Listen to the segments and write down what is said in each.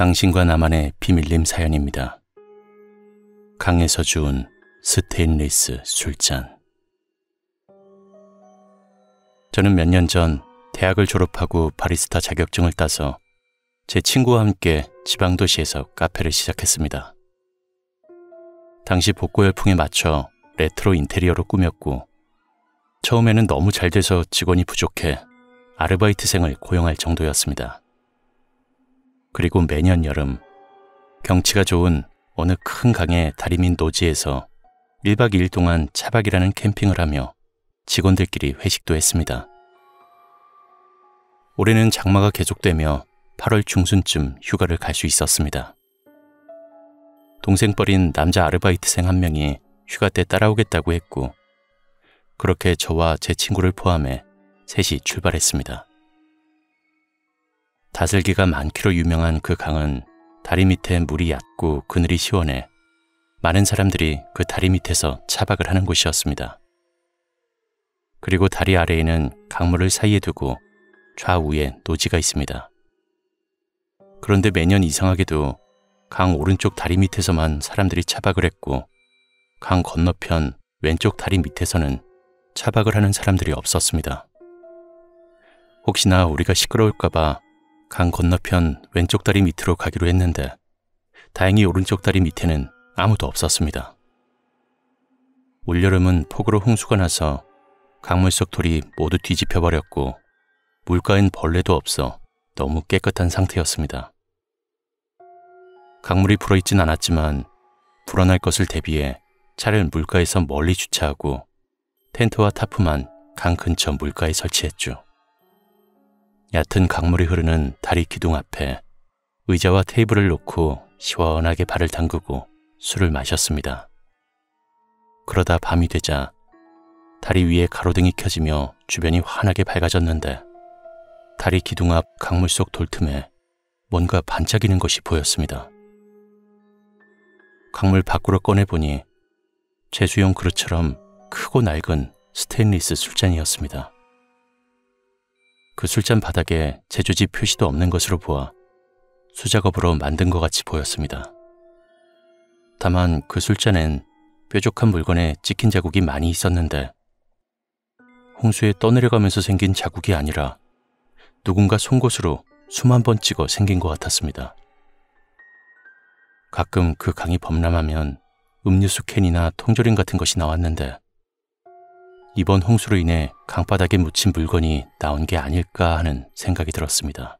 당신과 나만의 비밀림 사연입니다. 강에서 주운 스테인리스 술잔. 저는 몇 년 전 대학을 졸업하고 바리스타 자격증을 따서 제 친구와 함께 지방도시에서 카페를 시작했습니다. 당시 복고 열풍에 맞춰 레트로 인테리어로 꾸몄고, 처음에는 너무 잘 돼서 직원이 부족해 아르바이트생을 고용할 정도였습니다. 그리고 매년 여름, 경치가 좋은 어느 큰 강의 다리밑 노지에서 1박 2일 동안 차박이라는 캠핑을 하며 직원들끼리 회식도 했습니다. 올해는 장마가 계속되며 8월 중순쯤 휴가를 갈 수 있었습니다. 동생뻘인 남자 아르바이트생 한 명이 휴가 때 따라오겠다고 했고, 그렇게 저와 제 친구를 포함해 셋이 출발했습니다. 다슬기가 많기로 유명한 그 강은 다리 밑에 물이 얕고 그늘이 시원해 많은 사람들이 그 다리 밑에서 차박을 하는 곳이었습니다. 그리고 다리 아래에는 강물을 사이에 두고 좌우에 노지가 있습니다. 그런데 매년 이상하게도 강 오른쪽 다리 밑에서만 사람들이 차박을 했고, 강 건너편 왼쪽 다리 밑에서는 차박을 하는 사람들이 없었습니다. 혹시나 우리가 시끄러울까봐 강 건너편 왼쪽 다리 밑으로 가기로 했는데, 다행히 오른쪽 다리 밑에는 아무도 없었습니다. 올여름은 폭우로 홍수가 나서 강물 속 돌이 모두 뒤집혀 버렸고, 물가엔 벌레도 없어 너무 깨끗한 상태였습니다. 강물이 불어있진 않았지만 불어날 것을 대비해 차를 물가에서 멀리 주차하고 텐트와 타프만 강 근처 물가에 설치했죠. 얕은 강물이 흐르는 다리 기둥 앞에 의자와 테이블을 놓고 시원하게 발을 담그고 술을 마셨습니다. 그러다 밤이 되자 다리 위에 가로등이 켜지며 주변이 환하게 밝아졌는데, 다리 기둥 앞 강물 속 돌틈에 뭔가 반짝이는 것이 보였습니다. 강물 밖으로 꺼내보니 제수용 그릇처럼 크고 낡은 스테인리스 술잔이었습니다. 그 술잔 바닥에 제조지 표시도 없는 것으로 보아 수작업으로 만든 것 같이 보였습니다. 다만 그 술잔엔 뾰족한 물건에 찍힌 자국이 많이 있었는데, 홍수에 떠내려가면서 생긴 자국이 아니라 누군가 송곳으로 수만 번 찍어 생긴 것 같았습니다. 가끔 그 강이 범람하면 음료수 캔이나 통조림 같은 것이 나왔는데, 이번 홍수로 인해 강바닥에 묻힌 물건이 나온 게 아닐까 하는 생각이 들었습니다.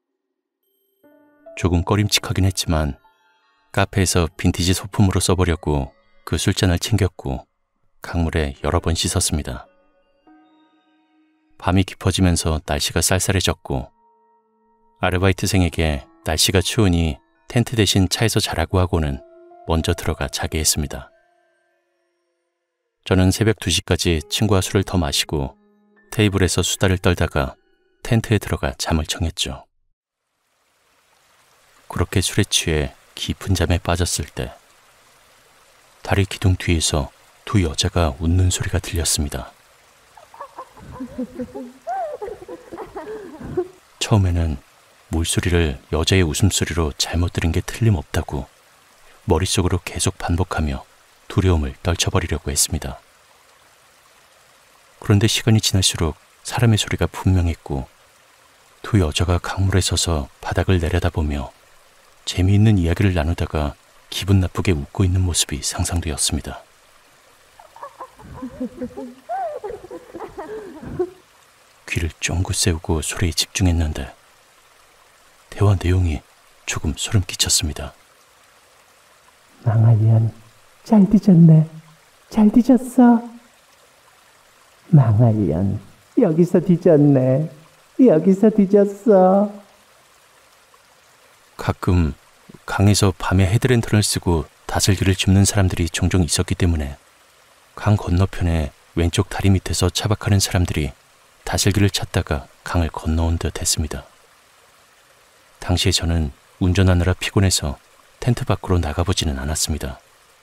조금 꺼림칙하긴 했지만 카페에서 빈티지 소품으로 써보려고 그 술잔을 챙겼고 강물에 여러 번 씻었습니다. 밤이 깊어지면서 날씨가 쌀쌀해졌고, 아르바이트생에게 날씨가 추우니 텐트 대신 차에서 자라고 하고는 먼저 들어가 자게 했습니다. 저는 새벽 2시까지 친구와 술을 더 마시고 테이블에서 수다를 떨다가 텐트에 들어가 잠을 청했죠. 그렇게 술에 취해 깊은 잠에 빠졌을 때 다리 기둥 뒤에서 두 여자가 웃는 소리가 들렸습니다. 처음에는 물소리를 여자의 웃음소리로 잘못 들은 게 틀림없다고 머릿속으로 계속 반복하며 두려움을 떨쳐버리려고 했습니다. 그런데 시간이 지날수록 사람의 소리가 분명했고, 두 여자가 강물에 서서 바닥을 내려다보며 재미있는 이야기를 나누다가 기분 나쁘게 웃고 있는 모습이 상상되었습니다. 귀를 쫑긋 세우고 소리에 집중했는데 대화 내용이 조금 소름 끼쳤습니다. 망할년, 잘 뒤졌네. 잘 뒤졌어. 망할년, 여기서 뒤졌네. 여기서 뒤졌어. 가끔 강에서 밤에 헤드랜턴을 쓰고 다슬기를 줍는 사람들이 종종 있었기 때문에 강 건너편에 왼쪽 다리 밑에서 차박하는 사람들이 다슬기를 찾다가 강을 건너온 듯 했습니다. 당시에 저는 운전하느라 피곤해서 텐트 밖으로 나가보지는 않았습니다.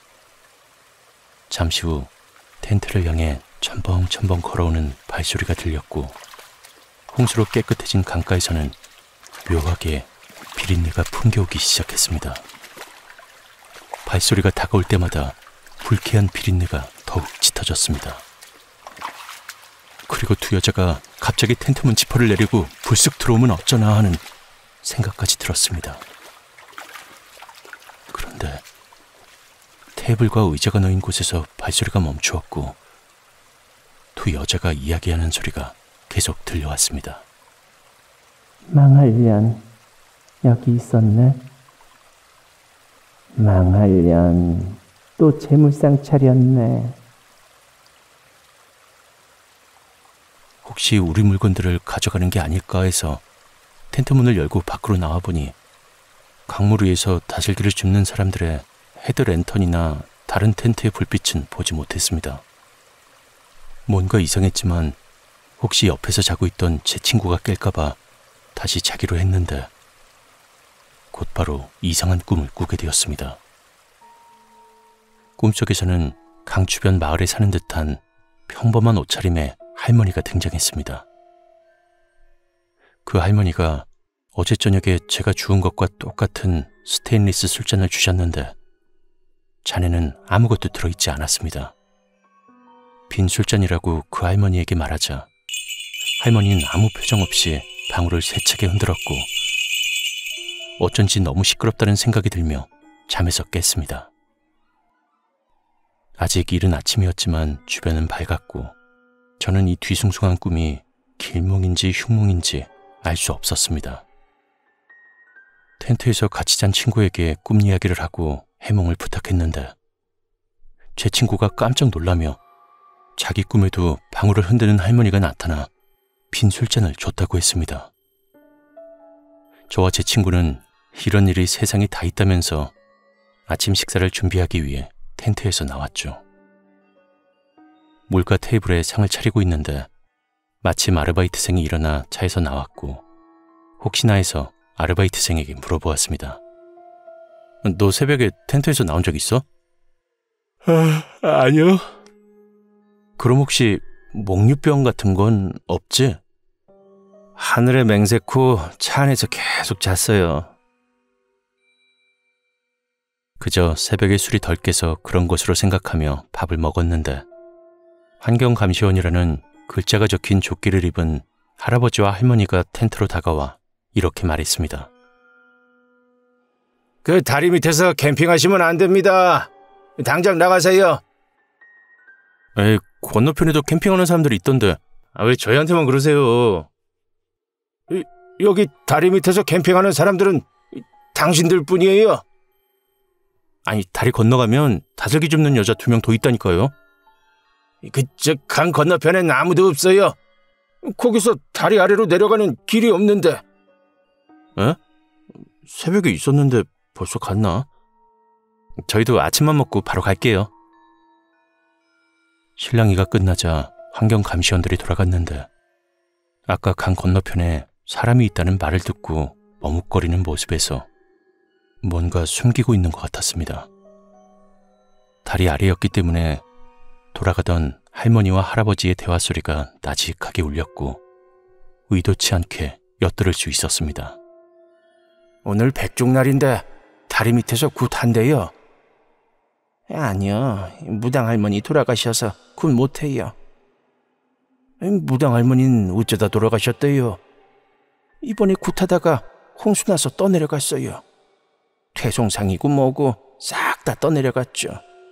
잠시 후 텐트를 향해 첨벙첨벙 걸어오는 발소리가 들렸고, 홍수로 깨끗해진 강가에서는 묘하게 비린내가 풍겨오기 시작했습니다. 발소리가 다가올 때마다 불쾌한 비린내가 더욱 짙어졌습니다. 그리고 두 여자가 갑자기 텐트 문 지퍼를 내리고 불쑥 들어오면 어쩌나 하는 생각까지 들었습니다. 그런데 테이블과 의자가 놓인 곳에서 발소리가 멈추었고 두 여자가 이야기하는 소리가 계속 들려왔습니다. 망할년 여기 있었네. 망할년 또 재물상 차렸네. 혹시 우리 물건들을 가져가는 게 아닐까 해서 텐트 문을 열고 밖으로 나와보니 강물 위에서 다슬기를 줍는 사람들의 헤드랜턴이나 다른 텐트의 불빛은 보지 못했습니다. 뭔가 이상했지만 혹시 옆에서 자고 있던 제 친구가 깰까봐 다시 자기로 했는데 곧바로 이상한 꿈을 꾸게 되었습니다. 꿈속에서는 강 주변 마을에 사는 듯한 평범한 옷차림의 할머니가 등장했습니다. 그 할머니가 어제 저녁에 제가 주운 것과 똑같은 스테인리스 술잔을 주셨는데 잔에는 아무것도 들어있지 않았습니다. 빈 술잔이라고 그 할머니에게 말하자 할머니는 아무 표정 없이 방울을 세차게 흔들었고 어쩐지 너무 시끄럽다는 생각이 들며 잠에서 깼습니다. 아직 이른 아침이었지만 주변은 밝았고 저는 이 뒤숭숭한 꿈이 길몽인지 흉몽인지 알 수 없었습니다. 텐트에서 같이 잔 친구에게 꿈 이야기를 하고 해몽을 부탁했는데 제 친구가 깜짝 놀라며 자기 꿈에도 방울을 흔드는 할머니가 나타나 빈 술잔을 줬다고 했습니다. 저와 제 친구는 이런 일이 세상에 다 있다면서 아침 식사를 준비하기 위해 텐트에서 나왔죠. 물과 테이블에 상을 차리고 있는데 마침 아르바이트생이 일어나 차에서 나왔고 혹시나 해서 아르바이트생에게 물어보았습니다. 너 새벽에 텐트에서 나온 적 있어? 아니요. 그럼 혹시 목류병 같은 건 없지? 하늘에 맹세코 차 안에서 계속 잤어요. 그저 새벽에 술이 덜 깨서 그런 것으로 생각하며 밥을 먹었는데 환경감시원이라는 글자가 적힌 조끼를 입은 할아버지와 할머니가 텐트로 다가와 이렇게 말했습니다. 그 다리 밑에서 캠핑하시면 안 됩니다. 당장 나가세요. 에이, 건너편에도 캠핑하는 사람들이 있던데 왜 저희한테만 그러세요? 여기 다리 밑에서 캠핑하는 사람들은 당신들 뿐이에요. 아니, 다리 건너가면 다슬기 줍는 여자 2명 더 있다니까요. 그쪽 강 건너편엔 아무도 없어요. 거기서 다리 아래로 내려가는 길이 없는데. 에? 새벽에 있었는데 벌써 갔나? 저희도 아침만 먹고 바로 갈게요. 실랑이가 끝나자 환경감시원들이 돌아갔는데 아까 강 건너편에 사람이 있다는 말을 듣고 머뭇거리는 모습에서 뭔가 숨기고 있는 것 같았습니다. 다리 아래였기 때문에 돌아가던 할머니와 할아버지의 대화 소리가 나직하게 울렸고 의도치 않게 엿들을 수 있었습니다. 오늘 백중날인데 다리 밑에서 굿한대요. 아니요, 무당 할머니 돌아가셔서 굿 못해요. 무당 할머니는 어쩌다 돌아가셨대요. 이번에 굿하다가 홍수 나서 떠내려갔어요. 퇴송상이고 뭐고 싹 다 떠내려갔죠.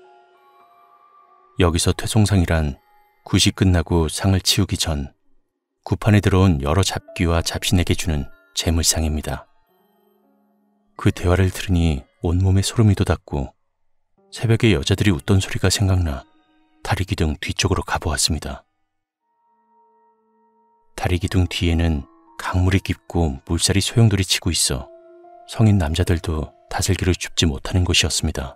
여기서 퇴송상이란 굿이 끝나고 상을 치우기 전 굿판에 들어온 여러 잡귀와 잡신에게 주는 재물상입니다. 그 대화를 들으니 온몸에 소름이 돋았고 새벽에 여자들이 웃던 소리가 생각나 다리 기둥 뒤쪽으로 가보았습니다. 다리 기둥 뒤에는 강물이 깊고 물살이 소용돌이 치고 있어 성인 남자들도 다슬기를 줍지 못하는 곳이었습니다.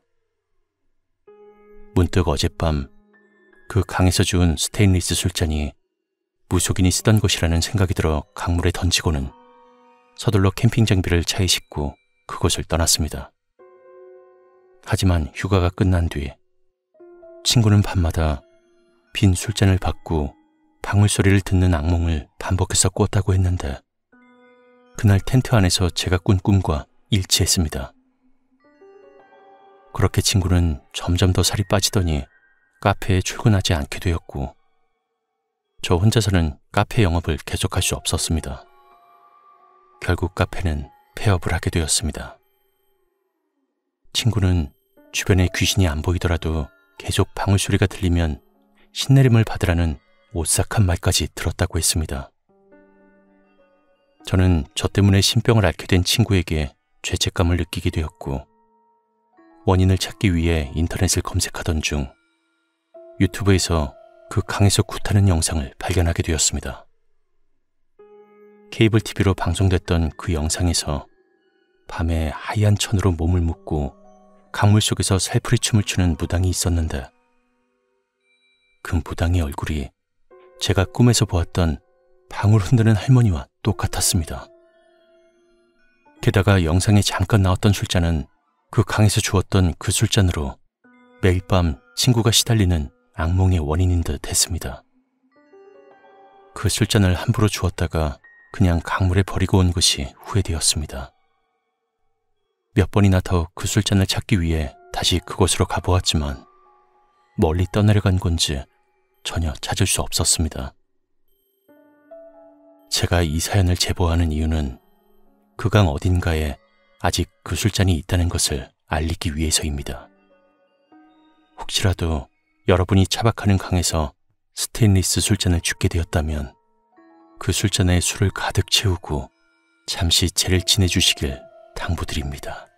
문득 어젯밤 그 강에서 주운 스테인리스 술잔이 무속인이 쓰던 것이라는 생각이 들어 강물에 던지고는 서둘러 캠핑 장비를 차에 싣고 그곳을 떠났습니다. 하지만 휴가가 끝난 뒤 친구는 밤마다 빈 술잔을 받고 방울 소리를 듣는 악몽을 반복해서 꿨다고 했는데 그날 텐트 안에서 제가 꾼 꿈과 일치했습니다. 그렇게 친구는 점점 더 살이 빠지더니 카페에 출근하지 않게 되었고, 저 혼자서는 카페 영업을 계속할 수 없었습니다. 결국 카페는 폐업을 하게 되었습니다. 친구는 주변에 귀신이 안 보이더라도 계속 방울소리가 들리면 신내림을 받으라는 오싹한 말까지 들었다고 했습니다. 저는 저 때문에 신병을 앓게 된 친구에게 죄책감을 느끼게 되었고, 원인을 찾기 위해 인터넷을 검색하던 중 유튜브에서 그 강에서 굿하는 영상을 발견하게 되었습니다. 케이블 TV로 방송됐던 그 영상에서 밤에 하얀 천으로 몸을 묶고 강물 속에서 살풀이 춤을 추는 무당이 있었는데, 그 무당의 얼굴이 제가 꿈에서 보았던 방울 흔드는 할머니와 똑같았습니다. 게다가 영상에 잠깐 나왔던 술잔은 그 강에서 주었던 그 술잔으로 매일 밤 친구가 시달리는 악몽의 원인인 듯 했습니다. 그 술잔을 함부로 주었다가 그냥 강물에 버리고 온 것이 후회되었습니다. 몇 번이나 더 그 술잔을 찾기 위해 다시 그곳으로 가보았지만 멀리 떠내려간 건지 전혀 찾을 수 없었습니다. 제가 이 사연을 제보하는 이유는 그 강 어딘가에 아직 그 술잔이 있다는 것을 알리기 위해서입니다. 혹시라도 여러분이 차박하는 강에서 스테인리스 술잔을 줍게 되었다면 그 술잔에 술을 가득 채우고 잠시 죄를 지내주시길 당부드립니다.